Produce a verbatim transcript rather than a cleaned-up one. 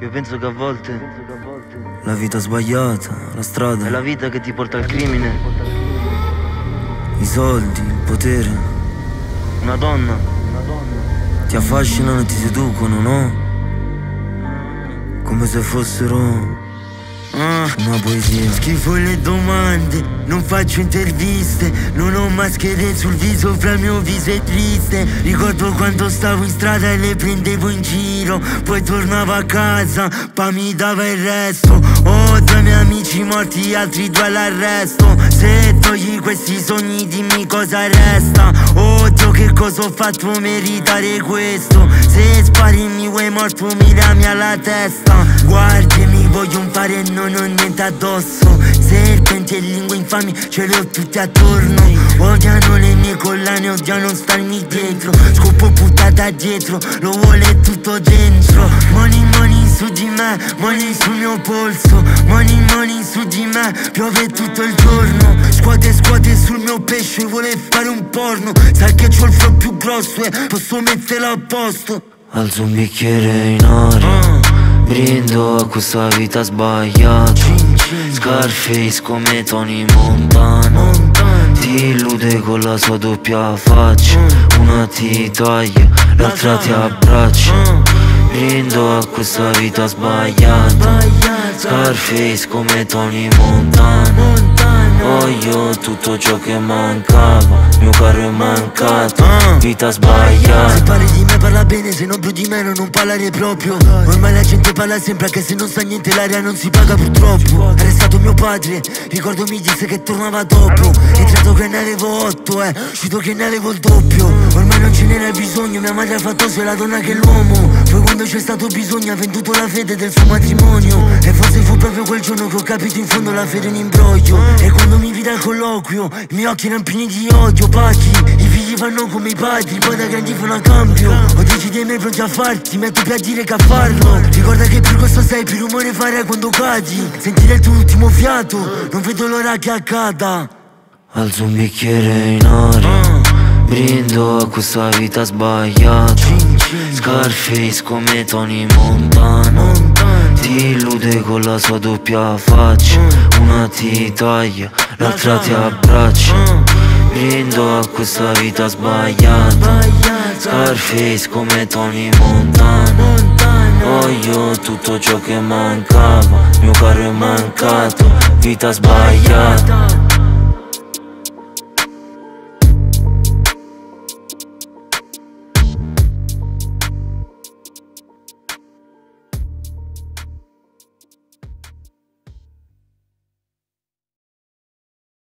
Io penso che a volte la vita sbagliata, la strada è la vita che ti porta al crimine. I soldi, il potere, Una donna ti affascinano e ti seducono, no? Come se fossero Ah, una poesia. Schifo le domande, non faccio interviste, non ho maschere sul viso, fra il mio viso è triste. Ricordo quando stavo in strada e le prendevo in giro, poi tornavo a casa, pa' mi dava il resto. Ho due miei amici morti, altri due all'arresto. Se togli questi sogni dimmi cosa resta. Oddio che cosa ho fatto meritare questo. Se spari mi vuoi morto mi rami alla testa. Guardi mi voglio fare e non ho niente addosso. Serpenti e lingue infami ce le ho tutte attorno. Odiano le mie collane, odiano starmi dietro. Scopo puttata dietro, lo vuole tutto dentro. Money money su di me, money sul mio polso. Money money su di me, piove tutto il giorno. Scuote scuote sul mio pesce, vuole fare un porno. Sai che c'ho il flow più grosso e posso metterlo a posto. Alzo un bicchiere in aria, brindo a questa vita sbagliata. Scarface come Tony Montana, ti illude con la sua doppia faccia. Una ti taglia, l'altra ti abbraccia. Brindo a questa vita sbagliata. Scarface come Tony Montana. Voglio tutto ciò che mancava, mio caro è mancato, vita sbagliata. Se parli di me parla bene, se non più di me non parlare proprio. Ormai la gente parla sempre, anche se non sa niente l'aria non si paga purtroppo. Arrestato mio padre, ricordo mi disse che tornava dopo. Entrato che ne avevo otto, eh, uscito che ne avevo il doppio. Ormai non ce n'era bisogno, mia madre ha fatto sia la donna che l'uomo. Poi quando c'è stato bisogno ha venduto la fede del suo matrimonio. E forse fu proprio quel giorno che ho capito in fondo la fede è un imbroglio. E quando mi vide al colloquio, i miei occhi erano pieni di odio. Paky, i figli fanno come i padri, poi da grandi fanno a cambio. Ho decidi me pronti a farti, metto più a dire che a farlo. Ricorda che più questo sei, più rumore farai quando cadi. Sentire il tuo ultimo fiato, non vedo l'ora che accada. Alzo un bicchiere in aria, brindo a questa vita sbagliata. Scarface come Tony Montana, ti illude con la sua doppia faccia. Una ti taglia, l'altra ti abbraccia. Brindo a questa vita sbagliata. Scarface come Tony Montana. Voglio tutto ciò che mancava, mio caro è mancato, vita sbagliata.